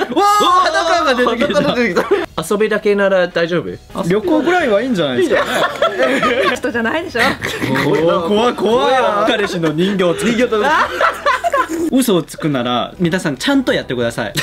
裸が出てきた。 遊びだけなら大丈夫？ 旅行ぐらいはいいんじゃないですかね。 人じゃないでしょ。 怖い怖い。彼氏の人形を人形と嘘をつくなら皆さんちゃんとやってください。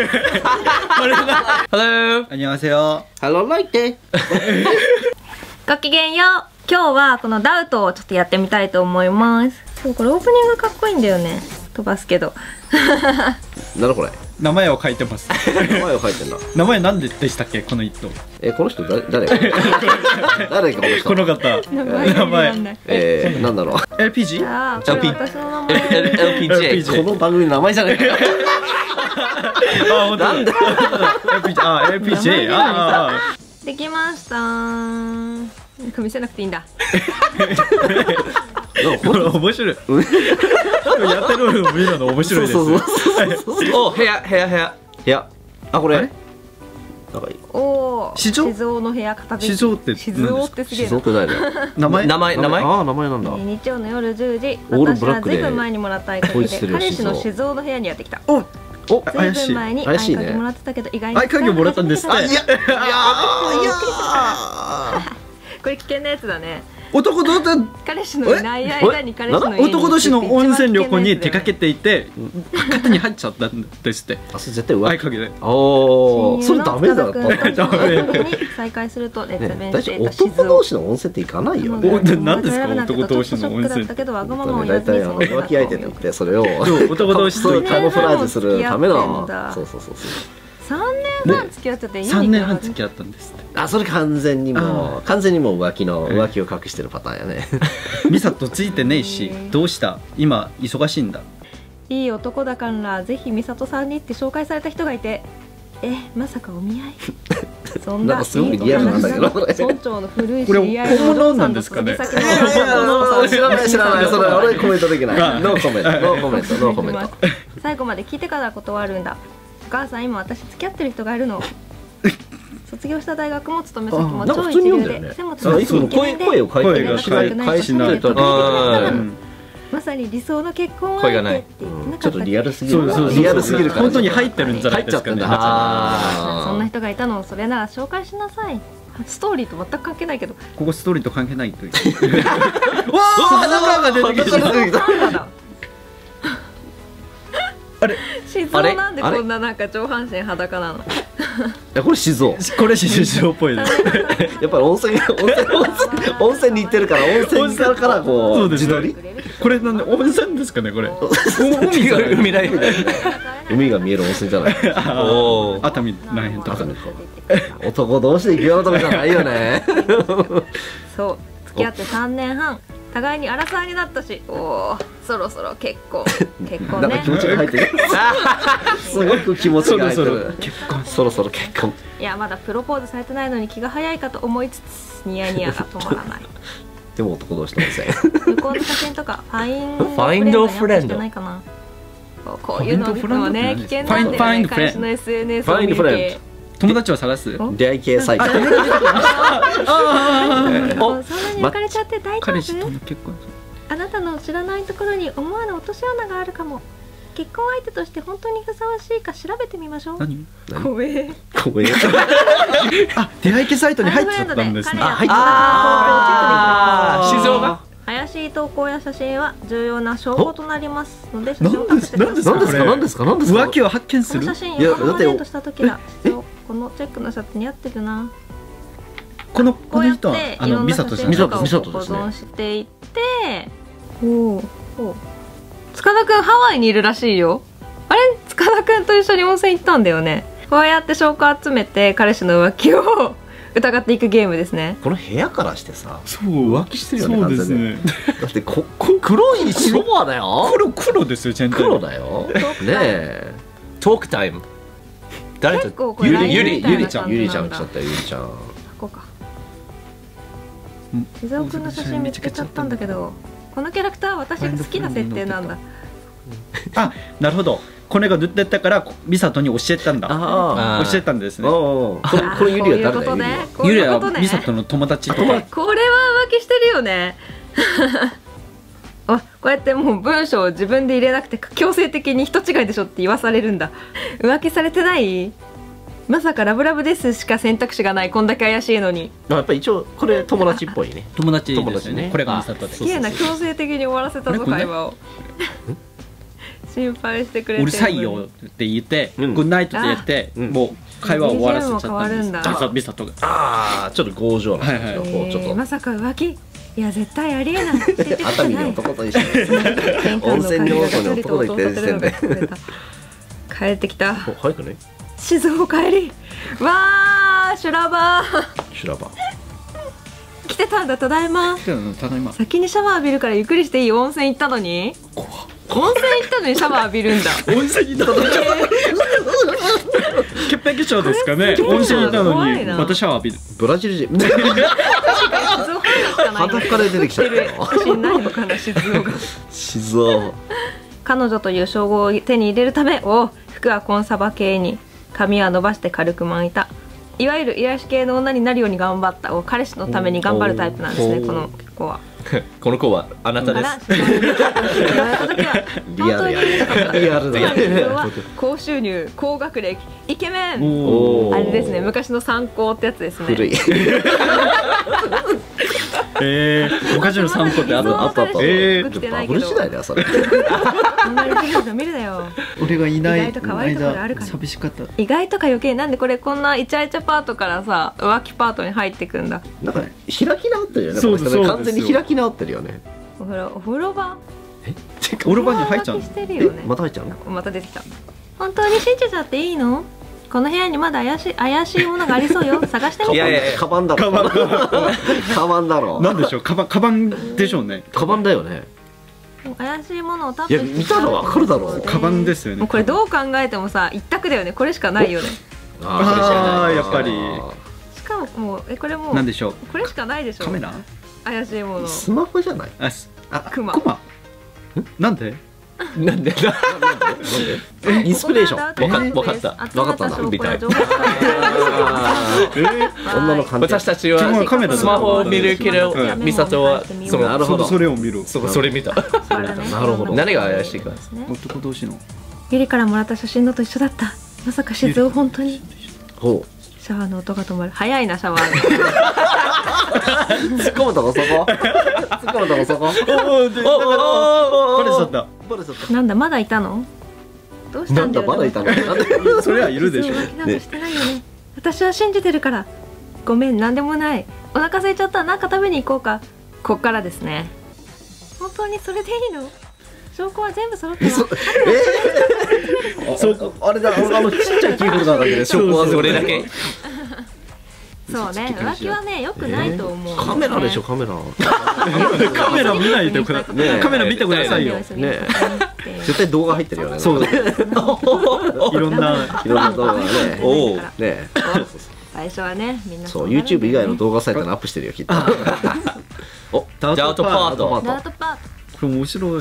Hello。 안녕하세요。 Hello like that。 ごきげんよう。今日はこのダウトをちょっとやってみたいと思います。そう、これオープニングかっこいいんだよね。飛ばすけど。 なんだこれ。 名前を書いてます。 名前を書いてんだ。 名前なんででしたっけこの人。 この人誰？誰かこの人。 この方。名前。 なんだろう。 LPG？ じゃあ、これ私の名前。 LPG。この番組の名前じゃないか。 あ、なんだ。LPG。あ、 できましたー。見せなくていいんだ。 面白い。やってるの見るの面白いです。 お、部屋。あ、これ。 おお。 静雄の部屋片付け。 静雄って静雄ってすげえ。 静雄って誰だよ。 名前。 あ、名前なんだ。 日曜の夜10時。 オール私はブラックでずいぶん前にもらった合鍵で彼氏の静雄の部屋にやってきた。 お、 ず怪しい。 いぶん前に合鍵もらってたけど意外に合鍵もらったんですって。 いや。 これ危険なやつだね。 男同士彼氏のいない間に彼氏の家に男同士の温泉旅行に出かけていて勝手に入っちゃったんですって。 あ、それ絶対浮気。 合鍵で。 おお、それダメだった。 再会すると熱弁大丈夫。 していた静男同士の温泉って行かないよね。 何ですか男同士の温泉。 大体浮気相手だってそれを男同士とカモフラージュするための。そう。 3年半付き合ってて 3年半付き合ったんですって。 あ、それ完全にもう浮気を隠してるパターンやね。 ミサとついてねえし、どうした今忙しいんだ。 いい男だからぜひ美里さんにって紹介された人がいて、まさかお見合い。そんなすごくリアルなんだけど、 村長の古い知こり合いれ本物なんですかね。 知らない。それ俺コメントできない。ノーコメント。 最後まで聞いてから断るんだ。お母さん、今私付き合ってる人がいるの。卒業した大学も勤め先も超一流で背も高くイケメンで声を返しないと。 まさに理想の結婚相手って言ってなかったっけ。 ちょっとリアルすぎる。から本当に入ってるんじゃないですかね。 そんな人がいたの。それなら紹介しなさい。ストーリーと全く関係ないけど。 ここストーリーと関係ないという。わあ、裸が出てきた。あれ、 静雄なんでこんななんか上半身裸なの。 いや、これ静雄。 これ静雄っぽいです。 やっぱり温泉に行ってるから、温泉からこう自撮り。 これなんで温泉ですかねこれ。 海が見える温泉じゃない。 熱海らへんとか。 男同士で行くようなとこじゃないよね。 そう、付き合って3年半。互いにアラサーになったし、そろそろ結婚ね。 なんか気持ちが入ってる。すごく気持ちが入ってる。そろそろ結婚。 いや、まだプロポーズされてないのに気が早いかと思いつつニヤニヤが止まらない。 でも男同士の温泉。 旅行の写真とかファインドフレンドじゃないかな。こういうのを見てもね、危険なんだよね。彼氏の SNS を見て友達を探す出会い系サイト。そんなに浮かれちゃって大丈彼氏と夫？ の結婚。 あなたの知らないところに思わぬ落とし穴があるかも。結婚相手として本当にふさわしいか調べてみましょう。 何？ 怖え。 あ、出会い系サイトに入っちゃったんですね。 静雄が怪しい投稿や写真は重要な証拠となりますので写真を何隠してください。 何ですか浮気を発見する。 この写真横浜デートした時だ。このチェックのシャツ似合ってるな。 この人こうやってはいろんなミサトさん。 写真とかを保存していって塚田くんハワイにいるらしいよ。あれ、塚田くんと一緒に温泉行ったんだよね。こうやって証拠集めて彼氏の浮気を疑っていくゲームですね。 この部屋からしてさ、 そう浮気してるよね。 そうですね。 だって黒いソファーだよ。 黒ですよ全体。 黒だよ。ねえ。トークタイム。誰と？ ゆりちゃん来ちゃったよ。ゆりちゃん。 ここか。静雄くんの写真見つけちゃったんだけど、このキャラクターは私が好きな設定なんだ。 あ、なるほど。これが出たからミサトに教えたんだ。教えたんですね。 これユリは誰だよ。 ユリはミサトの友達とか。 これは浮気してるよね。あ、こうやってもう文章を自分で入れなくて強制的に人違いでしょって言わされるんだ。浮気されてない？まさかラブラブですしか選択肢がない、こんだけ怪しいのに。 やっぱり一応これ友達っぽいね。 友達ですよ友達ね。 ねこれがミサトですすげえな、強制的に終わらせたぞ会話を。心配してくれてるのに。 うるさいよって言ってグッナイトって言ってもう会話を終わらせちゃったんです。ミサトがちょっと強情なんですよ。こうちょっとまさか浮気？いや絶対ありえない。 熱海の男と一緒に温泉に男と男と言ってる時点で帰ってきた。 早くね。 静お帰り。わー、修羅場。 修羅場来てたんだ、ただいま。 ただいま。 先にシャワー浴びるからゆっくりしていい。温泉行ったのに。温泉行ったのにシャワー浴びるんだ。 温泉行ったのに潔癖症ですかね。温泉行ったのにまたシャワー浴びる。 ブラジル人裸から出てきちゃったしんないのかな、静雄が。 静雄。 彼女という称号を手に入れるため、服はコンサバ系に、髪は伸ばして軽く巻いた。いわゆる癒し系の女になるように頑張った。彼氏のために頑張るタイプなんですね、この子は。 この子はあなたです。 リアルやリアルだね。 高収入、高学歴、イケメン。あれですね、昔の参考ってやつですね。 古い。 昔の参考ってあった。 バブル時代だよそれ。 あんまり見るの見るだよ。 俺がいない意外と可愛いところあるから。 寂しかった。 意外とか余計なんでこれこんなイチャイチャパートからさ浮気パートに入ってくんだ。 なんかね開き直ってるよね。 そうです完全に開き直ってるよね。 お風呂場。 お風呂場に入っちゃう。 また入っちゃうの？ また出てきた。本当に信じちゃっていいの？この部屋にまだ怪しいものがありそうよ。探してみて。 カバンだろ。カバンだろ。 なんでしょう。カバンでしょうね。 カバンだよね。 怪しいものをタップして。 いや見たらわかるだろう。 カバンですよね。 もうこれどう考えてもさ一択だよね。これしかないよね。 ああやっぱり。 しかももうこれもう。 なんでしょう。 これしかないでしょ。 カメラ？ 怪しいもの。 スマホじゃない？ クマ。 なんで？ なんで？ インスピレーション。 わかった。 わかったんだ。 みたい。 女の感じ。 私たちはスマホを見るけど、ミサトはなるほど。 それを見る。 それ見た。 なるほど。 何が怪しいか。 男同士の。 ゆりからもらった写真のと一緒だった。まさか静雄本当に。 ほう。 シャワーの音が止まる。早いなシャワー。 突っ込むとこそこ。突っ込むとこそこ。 バレちゃった。 なんだまだいたの？どうしたんだよ。 まだいたの？ それはいるでしょ。 なんかしてないよね。私は信じてるから。ごめんなんでもない。お腹空いちゃった。なんか食べに行こうか。こっからですね。本当にそれでいいの？証拠は全部揃ってます。 あれだ、ちっちゃいキーホルダーだけで証拠はそれだけ。 そうね、浮気はね、良くないと思う。 カメラでしょ、カメラ。 カメラ見ないでください。カメラ見てくださいよ。 ね、絶対動画入ってるよね。 そう。いろんな動画がね。 おお。 ね。 最初はね、みんな。 そう、YouTube 以外の動画サイトにアップしてるよ、きっと。 お、ダートパート。 ダートパート。 これ面白い。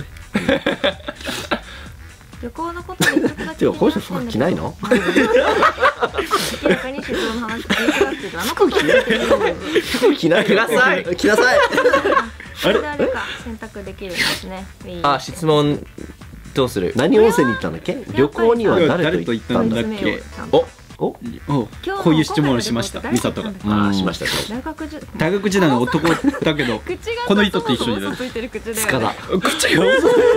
旅行のことに一つだけ。 てか、この人服着ないの？ 明らかに静雄の話聞いてたっていうあのことを言ってる。 服着ない。着なさい。着なさい。 誰か選択できるんですね。 あ、質問どうする？ 何温泉に行ったんだっけ？旅行には誰と行ったんだっけ？ こういう質問をしました。ミサトが。 しました。 大学時代の男だけど、この人と一緒にいる。 塚田。 口が。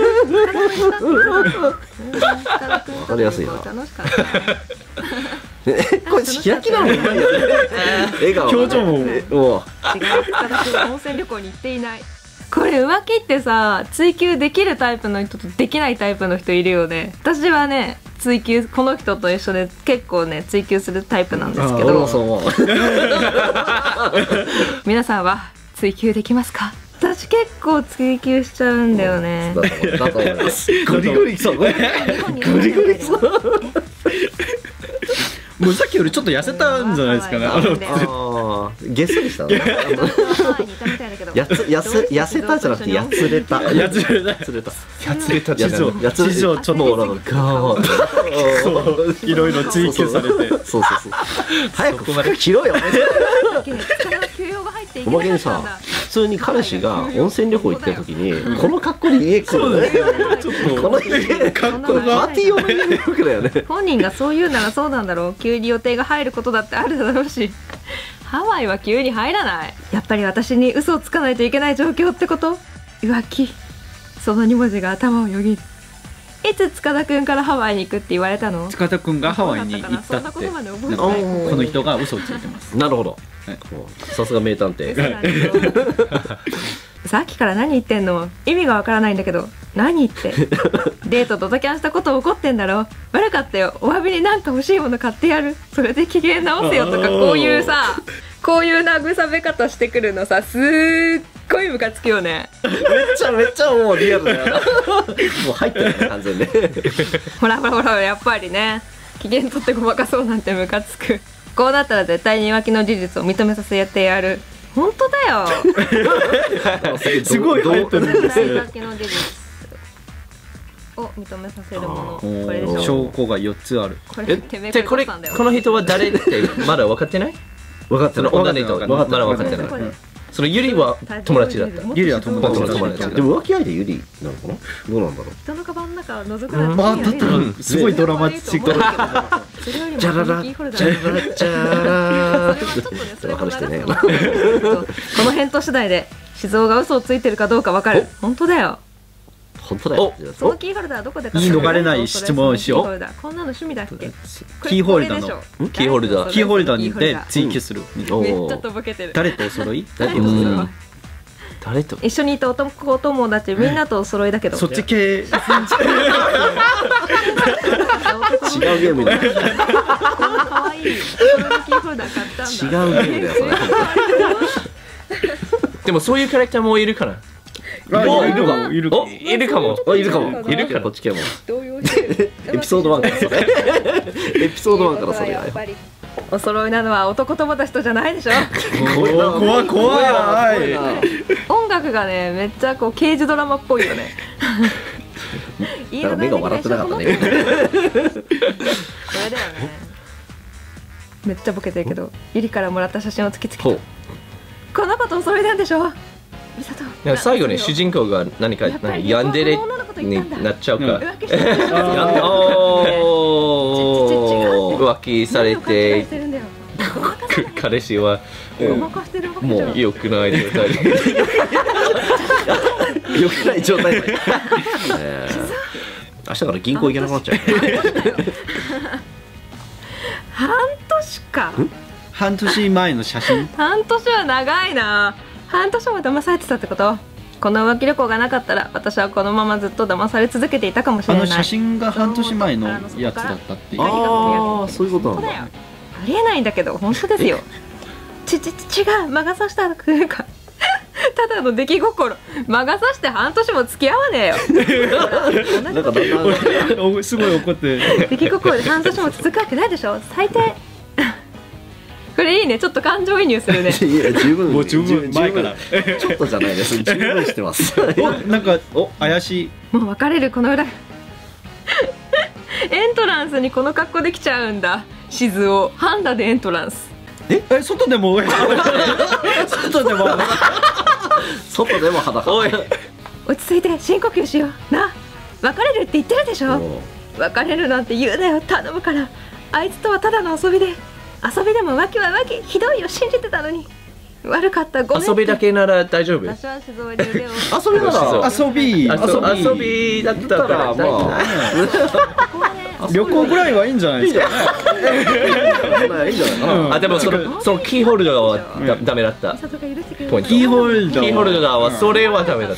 わかりやすいな。これ開きなの？笑顔。 表情も。 違う。塚田君温泉旅行に行っていない。これ浮気ってさ追求できるタイプの人とできないタイプの人いるよね。私はね追求この人と一緒で結構ね追求するタイプなんですけど皆さんは追求できますか？私結構追求しちゃうんだよね。 だと思います。ゴリゴリそう。ゴリゴリそう。 もうさっきよりちょっと痩せたんじゃないですかね。 ゲスでしたね。痩せたじゃなくてやつれた。やつれた。 地上ちょっといろいろ追求されて。 そう。早く服着ろよ。 休養が入っていおまけにさ通に彼氏が温泉旅行行ってる時にこの格好で家来るね。 ちょっとこの家格好パがーティー用の家の服だよね。 本人がそう言うならそうなんだろう。急に予定が入ることだってあるだろうし、ハワイは急に入らない。やっぱり私に嘘をつかないといけない状況ってこと。浮気、その2文字が頭をよぎる。いつ塚田くんからハワイに行くって言われたの？ 塚田くんがハワイに行ったって、なんかこの人が嘘をついてます。 なるほど。さすが名探偵。 さっきから何言ってんの？意味がわからないんだけど。何言って。デートドタキャンしたこと怒ってんだろ。悪かったよ。お詫びになんか欲しいもの買ってやる。それで機嫌直せよとか、こういうさ、こういう慰め方してくるのさ、すっごいムカつくよね。 めっちゃもうリアルだよな。もう入ってるね完全に。 ほらほらほら、やっぱりね、機嫌取ってごまかそうなんてムカつく。こうなったら絶対に浮気の事実を認めさせてやる。本当だよ。 すごい入ってるんですよ。 浮気の事実を認めさせるもの。これでしょ。 証拠が4つある。 これてめえこれさんだよ。 この人は誰ってまだ分かってない？ 分かってる。 その女の人まだ分かってない。そのユリは友達だった。 ユリは友達友達だった。 でも浮気相手ユリなのかな。どうなんだろう。 人のカバンの中を覗くなんてまあだったらすごいドラマチック。 じゃららじゃららじゃら。分かるしてね。 この返答次第で静雄が嘘をついてるかどうか分かる。本当だよ。 本当だよ。 そのキーホルダーどこで買言い逃れない質問をしよう。 こんなの趣味だっけ？ キーホルダーのキーホルダーキーホルダーで追求する。 めっちゃとぼけてる。 誰とお揃い？ 誰とお揃い？ 誰と？ 一緒にいた男友達みんなとお揃いだけど。 そっち系。違う違うゲームだよ。 こんな可愛いキーホルダー買ったんだ。 違うゲームだよそれ。 でもそういうキャラクターもいるかな。 いるかも。 いるかも。 いるかも。いるからこっち系も。エピソード1からそれ。エピソード1からそれだよ。 お揃いなのは男友達とじゃないでしょ。 怖い怖い。 音楽がね、めっちゃこう刑事ドラマっぽいよね。 なんか目が笑ってなかったね。 これだよね。めっちゃボケてるけど、ゆりからもらった写真を突きつけた。この子とお揃いなんでしょ。 最後に主人公が何かヤンデレになっちゃうから浮気されて彼氏はもう良くない状態で良くない状態で明日から銀行行けなくなっちゃう。 半年か。 半年前の写真。 半年は長いな。半年も騙されてたってこと？この浮気旅行がなかったら私はこのままずっと騙され続けていたかもしれない。 写真が半年前のやつだったっていう。 ああ、そういうことなんだ。 ありえないんだけど本当ですよ。違う、魔が差したというかただの出来心。魔が差して半年も付き合わねえよ。 なんかすごい怒ってる。 出来心で半年も続くわけないでしょ。最低。これいいね、ちょっと感情移入するね。 いや十分もう十分前からちょっとじゃないです。十分してます。 なんか怪しい。 もう別れるこの裏。エントランスにこの格好できちゃうんだ。静雄ハンダでエントランス。 外でも外でも外でも裸。 おい落ち着いて深呼吸しような。別れるって言ってるでしょ。別れるなんて言うなよ、頼むから。あいつとはただの遊びでも浮気は浮気。ひどいよ、信じてたのに。悪かった、ごめん。 遊びだけなら大丈夫。 私は静雄に腕を遊びなら遊びだったらまあ旅行ぐらいはいいんじゃないですかね。 いいんじゃないかな。 あ、でもそのキーホルダーはダメだったポイント。 キーホルダーはそれはダメだった。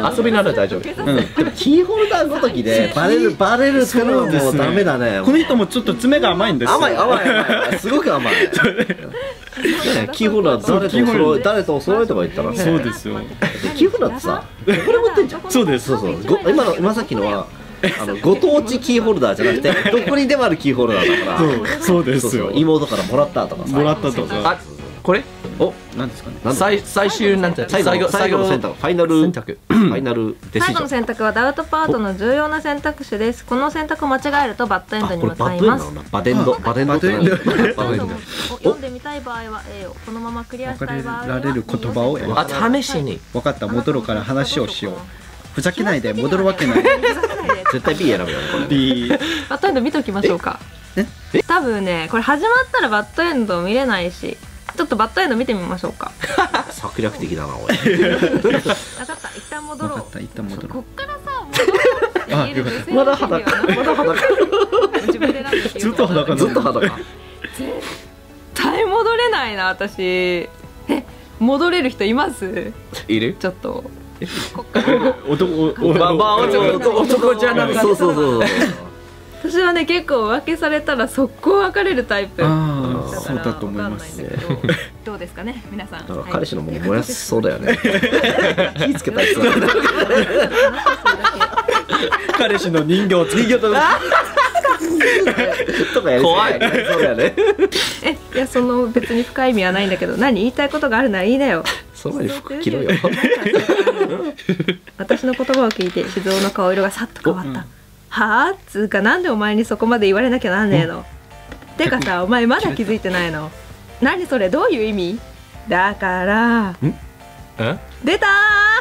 遊びなら大丈夫。 キーホルダーごときでバレるってのはもうダメだね。 この人もちょっと爪が甘いんですよ。 甘いすごく甘い。キーホルダー誰とお揃いとか言ったらね。 そうですよ。 キーホルダーってさ、これ持ってんじゃん。 そうです。 今さっきのはご当地キーホルダーじゃなくてどこにでもあるキーホルダーだから。 そうですよ。 妹からもらったとかさ。 もらったとか。 これお、 なんですかね。 最終なんて最後の選択、ファイナル選択。 ファイナルデシ最後のジョン。 選択はダウトパートの重要な選択肢です。この選択を間違えるとバッドエンドにこれ向かいますバッドエンドなの。バデンド、バデンドって何？ バデンドバデンド。 読んでみたい場合は A を、このままクリアしたい場合は分かれられる言葉を選ぶ。 あ、試しに。 分かった、戻るから話をしよう。ふざけないで、戻るわけない。 絶対 B 選ぶよねこれ。 B。 バッドエンド見ときましょうか。多分ね、これ始まったらバッドエンド見れないし、ちょっとバッドエンド見てみましょうか。 策略的だなおい。 分かった、一旦戻ろう。 分かった、一旦戻ろう。 こっからさ、戻ろうって言える女性まだの権利は裸、まだ裸。 自分で選んでっていうずっと裸なのずっと裸。 絶対戻れないな、私。戻れる人います？ いる？ ちょっとこっから男じゃなくて。 そうそうそう。 私はね、結構浮気されたら速攻別れるタイプだああ、 からそうだと思います。 わかんないんだけどどうですかね、皆さん。 なんか彼氏のもの燃やしそうだよね。火つけたやつだね。 彼氏の人形を人形ととかやり怖いそうだよね。 いや、その別に深い意味はないんだけど、何言いたいことがあるなら言いなよ。 その前に服着ろよ。 私の言葉を聞いて静雄の顔色がさっと変わった。はあつうか、なんでお前にそこまで言われなきゃなんねえの。てかさ、お前まだ気づいてないの？何それ、どういう意味？だから出た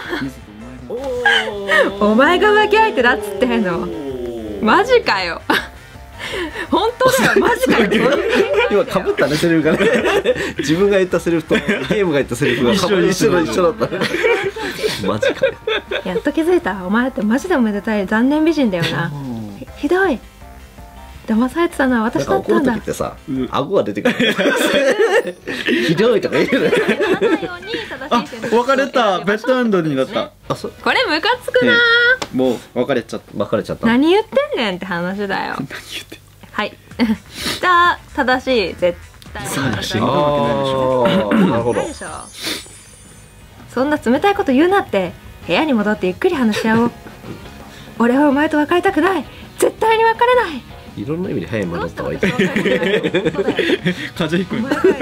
ー、お前が浮気相手だっつってんの。マジかよ。本当だよ、マジかよ。 今かぶったねセリフがね。自分が言ったセリフとゲームが言ったセリフが一緒だった。マジかよ。 やっと気づいた。お前ってマジでおめでたい残念美人だよな。ひどい。騙されてたのは私だっ怒るたんだ。 時ってさ、顎が出てくる。ひどいとか言うね。 あ、別れた、ベッドエンドになった。 あ、そう。 これムカつくなー。 もう別れちゃった。 別れちゃった。 何言ってんねんって話だよ。 何言ってはいじゃあ正しい、絶対正しいああ、なるほどない。でしょ。そんな冷たいこと言うなって。部屋に戻ってゆっくり話し合おう。俺はお前と別れたくない。絶対に別れない。 いろんな意味で部屋に戻った方がいい。 風邪ひく。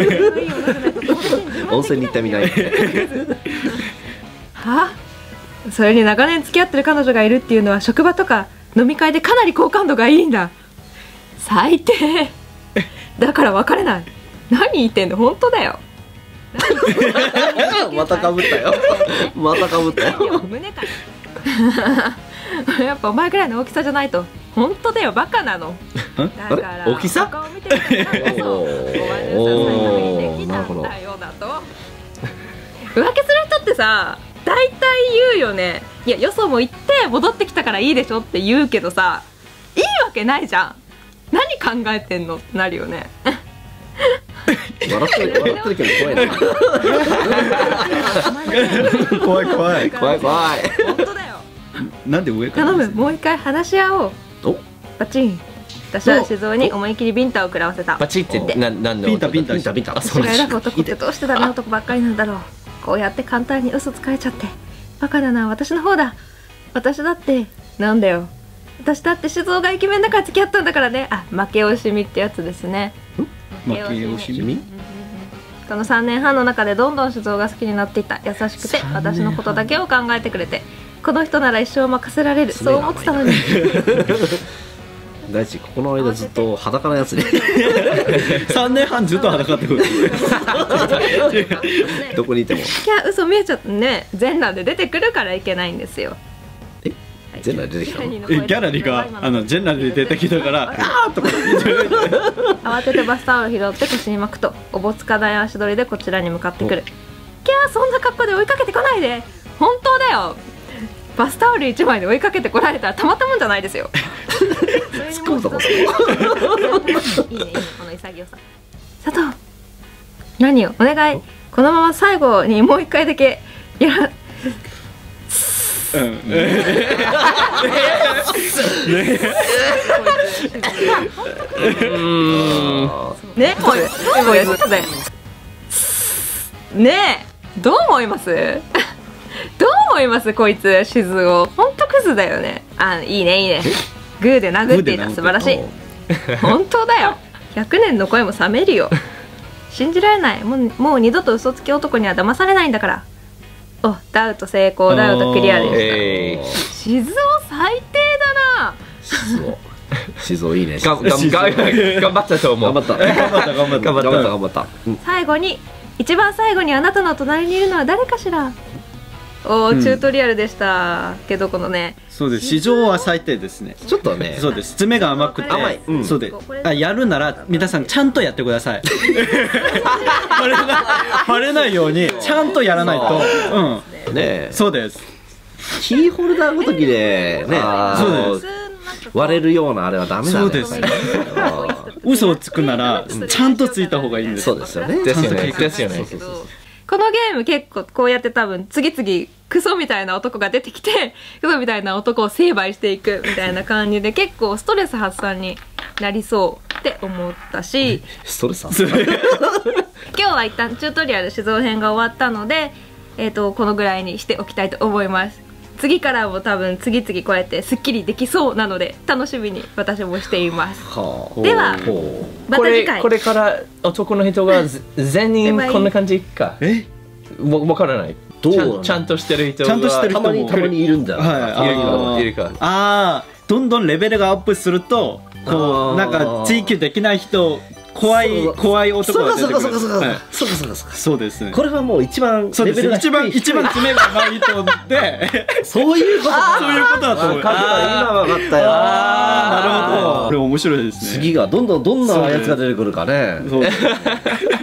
温泉に行ったみたい。 はあ、それに長年付き合ってる彼女がいるっていうのは職場とか飲み会でかなり好感度がいいんだ。最低。だから別れない。何言ってんの、本当だよ。 またかぶったよ。またかぶったよ。 胸かやっぱお前ぐらいの大きさじゃないと。本当だよ、バカなの。だから大きさ他を見てるからこそおー 53歳の時にできたんだよだと。浮気する人ってさ、大体言うよね。いや、よそも行って戻ってきたからいいでしょって言うけどさ、いいわけないじゃん。何考えてんのってなるよね。 笑ってるけど怖いな。 怖い怖い。 怖い怖い。 本当だよ。 なんで上から。 頼む、もう一回話し合おう。 お、 バチン。私は静雄に思い切りビンタを食らわせた。 バチってなんでビンタビンタビンタ。 あ、そう私なんだ。 が選ぶ男ってどうしてダメな男ばっかりなんだろう。こうやって簡単に嘘つかれちゃって。バカなのは私の方だ。私だって、なんだよ。私だって静雄がイケメンだから付き合ったんだからね。あ、負け惜しみってやつですね。 負け惜しみ。 この3年半の中でどんどん静雄が好きになっていった。優しくて私のことだけを考えてくれて、この人なら一生任せられる、そう思ってたのに。 大地、ここの間ずっと裸なやつに。 3年半ずっと裸ってこと。 どこにいても。 いや、嘘見えちゃったね。全裸で出てくるからいけないんですよ。 全裸で出てきたの。 ギャラリーがジェンラで出てきたから「あー!」とか慌ててバスタオル拾って腰に巻くと、おぼつかない足取りでこちらに向かってくる。キャー、そんな格好で追いかけてこないで。本当だよ。バスタオル1枚で追いかけてこられたらたまったもんじゃないですよ。 突っ込むとこ。 いいね、いいね、この潔さ。佐藤、何をお願い。このまま最後にもう一回だけやら。ね、こいつで。ねえ、どう思います？どう思います？こいつ、静雄。ほんとクズだよね。あ、いいね、いいね。グーで殴っていた、素晴らしい。本当だよ。100年の声も冷めるよ。 信じられない。もう二度と嘘つき男には騙されないんだから。お、ダウト成功、ダウトクリアでした。静雄最低だな。 静雄いいね。 頑張ったと思う。 頑張った最後に、一番最後にあなたの隣にいるのは誰かしら。おー、チュートリアルでしたけど、このね、 そうです。市場は最低ですね。 ちょっとね、 そうです。爪が甘くて甘い。 そうです。やるなら皆さんちゃんとやってください。バレないようにちゃんとやらないと。うん。 ね、 そうです。 キーホルダーごときでね、割れるようなあれはダメなんですね。 嘘をつくならちゃんとついた方がいいんです。 そうですよね。 ですよね。 このゲーム結構こうやって多分次々クソみたいな男が出てきて、クソみたいな男を成敗していくみたいな感じで結構ストレス発散になりそうって思ったし、 ストレス発散今日は一旦チュートリアル静雄編が終わったので、このぐらいにしておきたいと思います。次からも多分次々こうやってスッキリできそうなので楽しみに私もしています。ではまた次回。 これから男の人が全員こんな感じか。わからない。ちゃんとしてる人がたまにいるんだ。 いるか。 ああ、どんどんレベルがアップするとこうなんか追求できない人、怖い男が出てくる。そうですね。 これはもう一番レベルが低い。 一番爪が甘い人で、 そういうことだと思う。 今わかったよ。 なるほど。これ面白いですね。 次がどんなやつが出てくるかね。